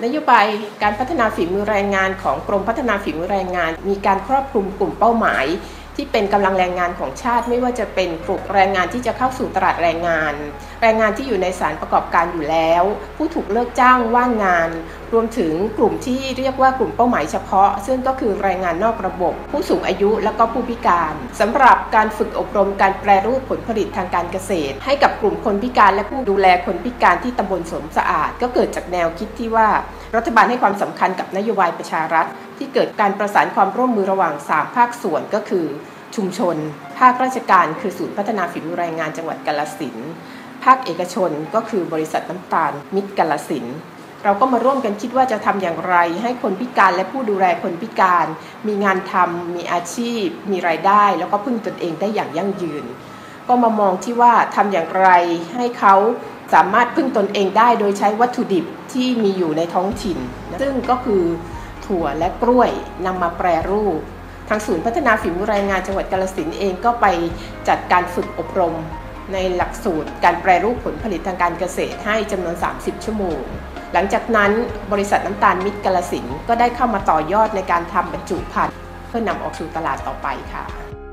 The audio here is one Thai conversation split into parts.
นโยบายการพัฒนาฝีมือแรงงานของกรมพัฒนาฝีมือแรงงานมีการครอบคลุมกลุ่มเป้าหมายที่เป็นกำลังแรงงานของชาติไม่ว่าจะเป็นกลุ่มแรงงานที่จะเข้าสู่ตลาดแรงงานแรงงานที่อยู่ในสถานประกอบการอยู่แล้วผู้ถูกเลิกจ้างว่างงานรวมถึงกลุ่มที่เรียกว่ากลุ่มเป้าหมายเฉพาะซึ่งก็คือแรงงานนอกระบบผู้สูงอายุและก็ผู้พิการสำหรับการฝึกอบรมการแปรรูปผลผลิตทางการเกษตรให้กับกลุ่มคนพิการและผู้ดูแลคนพิการที่ตำบลสวนสะอาดก็เกิดจากแนวคิดที่ว่ารัฐบาลให้ความสำคัญกับนโยบายประชารัฐที่เกิดการประสานความร่วมมือระหว่าง3ภาคส่วนก็คือชุมชนภาคราชการคือศูนย์พัฒนาฝีมือแรงงานจังหวัดกาฬสินธุ์ภาคเอกชนก็คือบริษัทน้ำตาลมิตรกาฬสินธุ์เราก็มาร่วมกันคิดว่าจะทำอย่างไรให้คนพิการและผู้ดูแลคนพิการมีงานทำมีอาชีพมีรายได้แล้วก็พึ่งตนเองได้อย่างยั่งยืนก็มามองที่ว่าทำอย่างไรให้เขาสามารถพึ่งตนเองได้โดยใช้วัตถุดิบที่มีอยู่ในท้องถิ่นซึ่งก็คือถั่วและกล้วยนำมาแปรรูปทางศูนย์พัฒนาฝีมือแรงงานจังหวัดกาฬสินธุ์เองก็ไปจัดการฝึกอบรมในหลักสูตรการแปรรูปผลผลิตทางการเกษตรให้จำนวน30ชั่วโมงหลังจากนั้นบริษัทน้ำตาลมิตรกาฬสินธุ์ก็ได้เข้ามาต่อยอดในการทำบรรจุภัณฑ์เพื่อนำออกสู่ตลาดต่อไปค่ะ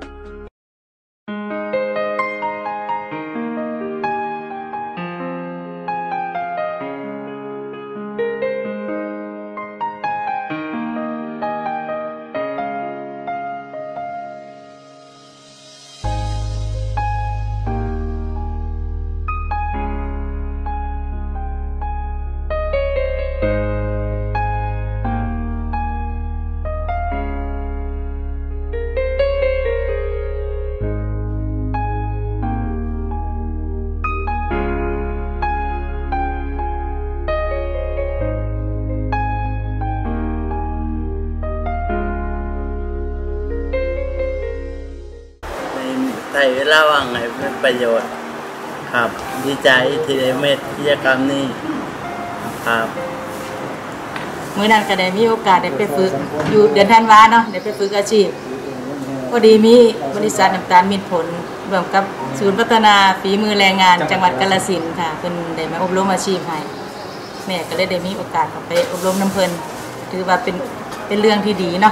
ใช้เวลาว่างให้เป็นประโยชน์ครับดีใจที่ได้เม็ดกิจกรรมนี้ครับเมื่อนั้นก็ได้มีโอกาสได้ไปฝึกอยู่เดือนธันวาเนาะได้ไปฝึกอาชีพพอดีมีบริษัทน้ำตาลมิตรผลร่วมกับศูนย์พัฒนาฝีมือแรงงานจังหวัดกาฬสินธุ์ค่ะเพิ่นได้มาอบรมอาชีพให้แม่ก็เลยได้มีโอกาสเข้าไปอบรมน้ำเพิ่นถือว่าเป็นเรื่องที่ดีเนาะ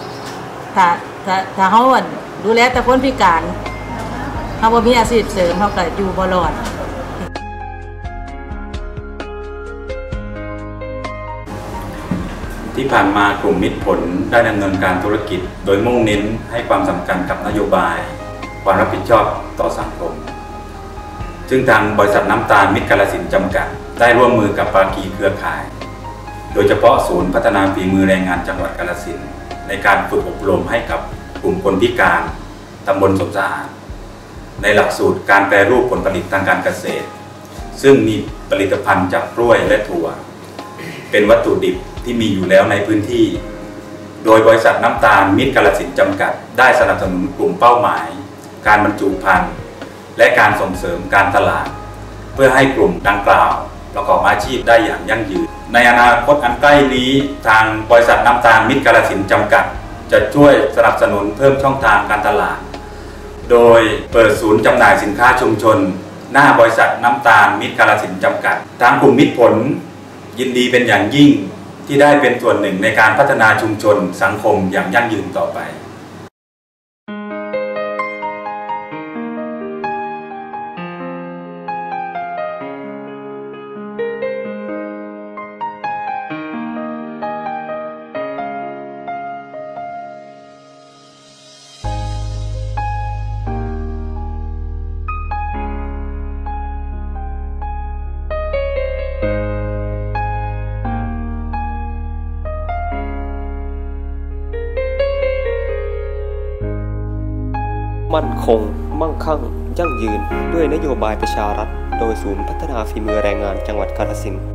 ถ้าเฮาดูแลแต่คนพิการเขาบ่มีอาชีพเสริมเขาก็อยู่บ่รอดที่ผ่านมากลุ่มมิตรผลได้ดำเนินการธุรกิจโดยมุ่งเน้นให้ความสำคัญกับนโยบายความรับผิดชอบต่อสังคมซึ่งทางบริษัทน้ำตาลมิตรกาฬสินธุ์จำกัดได้ร่วมมือกับภาคีเครือข่ายโดยเฉพาะศูนย์พัฒนาฝีมือแรงงานจังหวัดกาฬสินธุ์ในการฝึกอบรมให้กับกลุ่มคนพิการตำบลสวนสะอาดในหลักสูตรการแปรรูปผลผลิตทางการเกษตรซึ่งมีผลิตภัณฑ์จากกล้วยและถั่วเป็นวัตถุดิบที่มีอยู่แล้วในพื้นที่โดยบริษัทน้ำตาลมิตรกาฬสินธุ์จำกัดได้สนับสนุนกลุ่มเป้าหมายการบรรจุภัณฑ์และการส่งเสริมการตลาดเพื่อให้กลุ่มดังกล่าวประกอบอาชีพได้อย่างยั่งยืนในอนาคตอันใกล้นี้ทางบริษัทน้ำตาลมิตรกาฬสินธุ์จำกัดจะช่วยสนับสนุนเพิ่มช่องทางการตลาดโดยเปิดศูนย์จำหน่ายสินค้าชุมชนหน้าบริษัทน้ำตาลมิตรกาฬสินธุ์จำกัดทางกลุ่มมิตรผลยินดีเป็นอย่างยิ่งที่ได้เป็นส่วนหนึ่งในการพัฒนาชุมชนสังคมอย่างยั่งยืนต่อไปมั่นคงมั่งคั่งยั่งยืนด้วยนโยบายประชารัฐโดยศูนย์พัฒนาฝีมือแรงงานจังหวัดกาฬสินธุ์